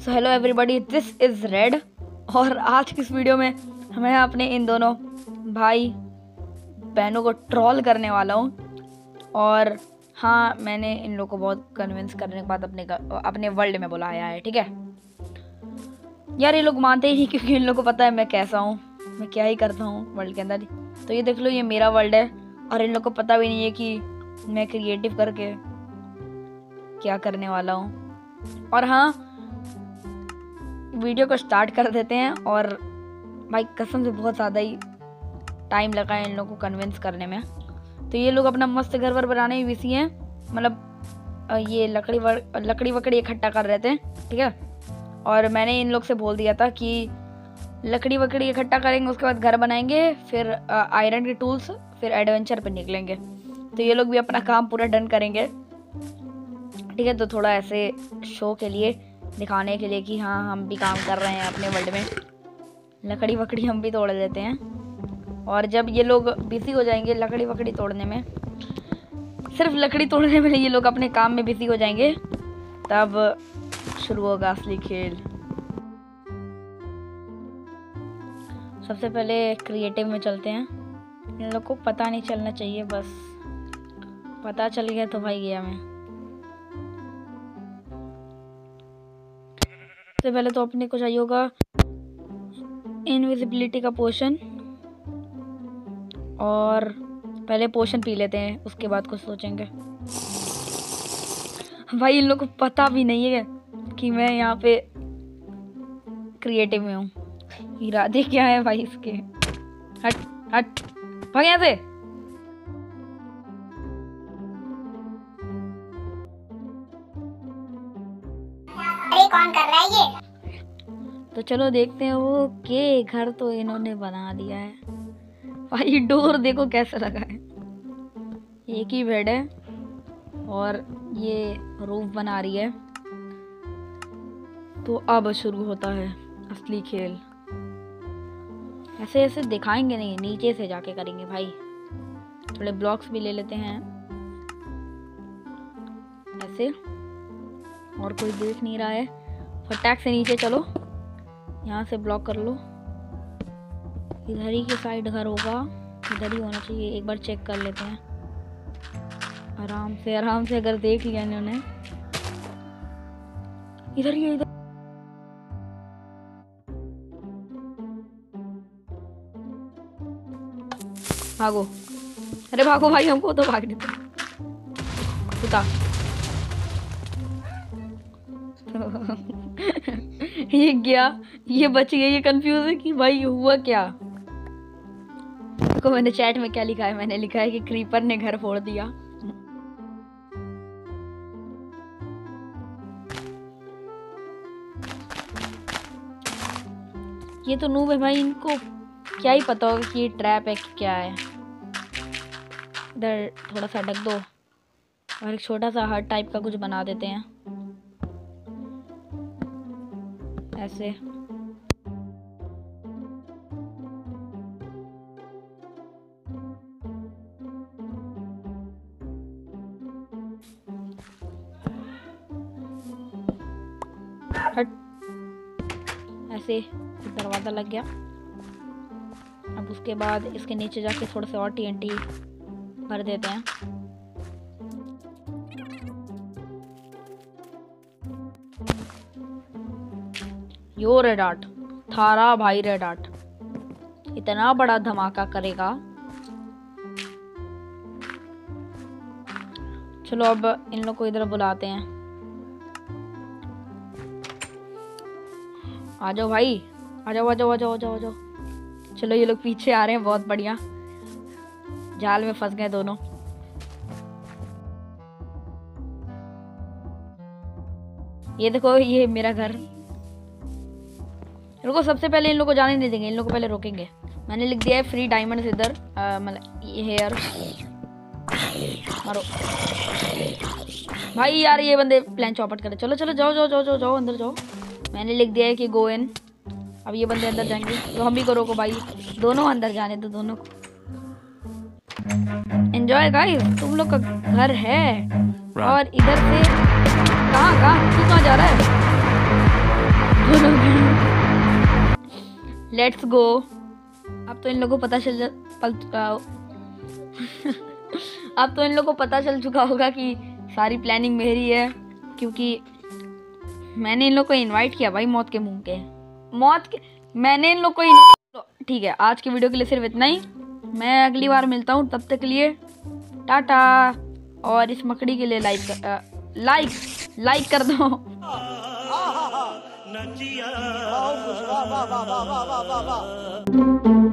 So hello everybody, this is Red. और आज की इस वीडियो में मैं अपने इन दोनों भाई बहनों को ट्रोल करने वाला हूँ। और हाँ, मैंने इन लोगों को बहुत कन्विंस करने के बाद अपने वर्ल्ड में बुलाया है। ठीक है यार, ये लोग मानते ही नहीं क्योंकि इन लोगों को पता है मैं कैसा हूँ, मैं क्या ही करता हूँ वर्ल्ड के अंदर। तो ये देख लो, ये मेरा वर्ल्ड है और इन लोगों को पता भी नहीं है कि मैं क्रिएटिव करके क्या करने वाला हूँ। और हाँ, वीडियो को स्टार्ट कर देते हैं। और भाई कसम से बहुत ज़्यादा ही टाइम लगा है इन लोगों को कन्विंस करने में। तो ये लोग अपना मस्त घर वर बनाने में बिजी हैं, मतलब ये लकड़ी वकड़ी इकट्ठा कर रहे थे। ठीक है, और मैंने इन लोग से बोल दिया था कि लकड़ी वकड़ी इकट्ठा करेंगे, उसके बाद घर बनाएंगे, फिर आयरन के टूल्स, फिर एडवेंचर पे निकलेंगे। तो ये लोग भी अपना काम पूरा डन करेंगे। ठीक है, तो थोड़ा ऐसे शो के लिए, दिखाने के लिए कि हाँ हम भी काम कर रहे हैं अपने वर्ल्ड में, लकड़ी वकड़ी हम भी तोड़ लेते हैं। और जब ये लोग बिजी हो जाएंगे लकड़ी वकड़ी तोड़ने में, सिर्फ लकड़ी तोड़ने में ये लोग अपने काम में बिजी हो जाएंगे, तब शुरू होगा असली खेल। सबसे पहले क्रिएटिव में चलते हैं। इन लोग को पता नहीं चलना चाहिए, बस पता चल गया तो भाई गया मैं। सबसे पहले तो अपने को चाहिए होगा इनविजिबिलिटी का पोशन, और पहले पोशन पी लेते हैं, उसके बाद कुछ सोचेंगे। भाई इन लोग को पता भी नहीं है कि मैं यहाँ पे क्रिएटिव में हूँ। इरादे क्या है भाई इसके? हट हट, भाग यहाँ से। अरे कौन कर रहा है ये? तो चलो देखते हैं। वो के घर तो इन्होंने बना दिया है भाई। डोर देखो कैसा लगा है, एक ही बेड है और ये रूफ बना रही है। तो अब शुरू होता है असली खेल। ऐसे ऐसे दिखाएंगे नहीं, नीचे से जाके करेंगे भाई। थोड़े ब्लॉक्स भी ले लेते हैं ऐसे, और कोई देख नहीं रहा है। फटाक से नीचे चलो, यहाँ से ब्लॉक कर लो। इधर ही के साइड घर होगा, इधर ही होना चाहिए। एक बार चेक कर लेते हैं आराम से आराम से। अगर देख लिया इन्होंने, इधर ही इधर। भागो, अरे भागो भाई, हमको तो भागने दो। उतार। ये गया, ये बच गया। ये कंफ्यूज है कि भाई हुआ क्या। देखो मैंने चैट में क्या लिखा है, मैंने लिखा है कि क्रीपर ने घर फोड़ दिया। ये तो नूब है भाई, इनको क्या ही पता होगा कि ये ट्रैप है कि क्या है। इधर थोड़ा सा ढक दो और एक छोटा सा हर्ट टाइप का कुछ बना देते हैं ऐसे। हट, ऐसे दरवाजा लग गया। अब उसके बाद इसके नीचे जाके थोड़ा सा और TNT भर देते हैं। यो रेड आर्ट, थारा भाई रेड आर्ट इतना बड़ा धमाका करेगा। चलो अब इन लोग को इधर बुलाते हैं। आ जाओ भाई, आ जाओ आ जाओ आ जाओ आ जाओ आ जाओ। चलो ये लोग पीछे आ रहे हैं, बहुत बढ़िया। जाल में फंस गए दोनों। ये देखो, ये मेरा घर। रुको, सबसे पहले इन लोगों को जाने नहीं देंगे, इन लोगों को पहले रोकेंगे। मैंने लिख दिया है फ्री डायमंड्स इधर, मतलब ये हेयर। मारो भाई, यार ये बंदे प्लान चौपट करे। चलो चलो जाओ जाओ जाओ जाओ जाओ, अंदर जाओ। मैंने लिख दिया है कि गो इन। अब ये बंदे अंदर जाएंगे तो हम भी को रोको भाई। दोनों अंदर जाने दो, दोनों को। एंजॉय गाइस, तुम लोग का घर है। और इधर से कहाँ तू कहाँ जा रहा है? Let's go. अब तो इन लोगों को अब तो इन लोगों को पता चल चुका होगा कि सारी प्लानिंग मेरी है, क्योंकि मैंने इन लोग को इनवाइट किया भाई मौत के मुंह के। मैंने इन लोग को ठीक है, आज की वीडियो के लिए सिर्फ इतना ही। मैं अगली बार मिलता हूँ, तब तक के लिए टाटा। और इस मकड़ी के लिए लाइक कर दो।